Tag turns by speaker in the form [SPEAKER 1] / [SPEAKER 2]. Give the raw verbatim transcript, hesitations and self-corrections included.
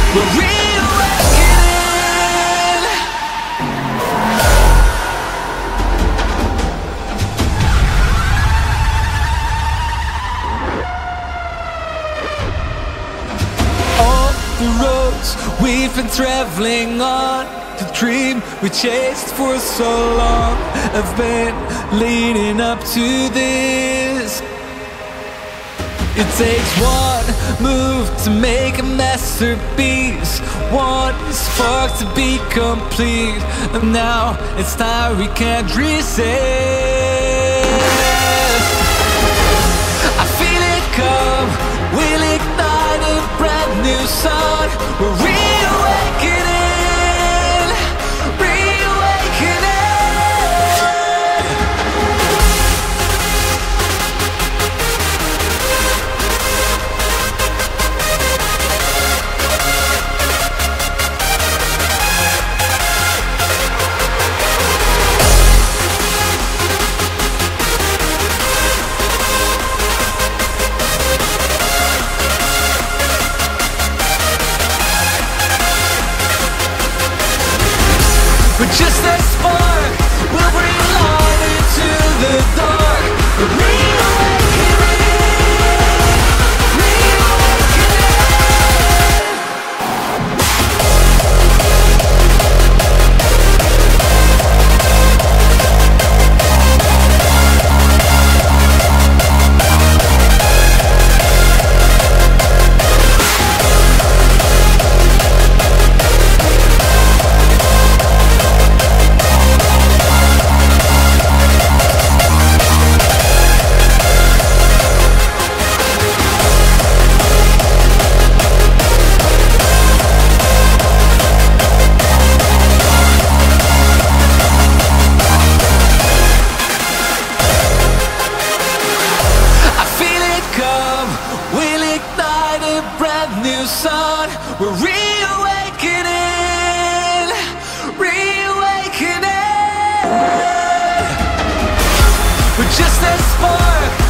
[SPEAKER 1] we're reawakening. All the roads we've been traveling on, the dream we chased for so long, have been leading up to this. It takes one move to make a masterpiece, one spark to be complete, and now it's time we can't resist. I feel it come, we'll ignite a brand new sun. We're reawakening. But just a spark will bring light into the dark. We're reawakening, new sun. We're reawakening, reawakening. We're just a spark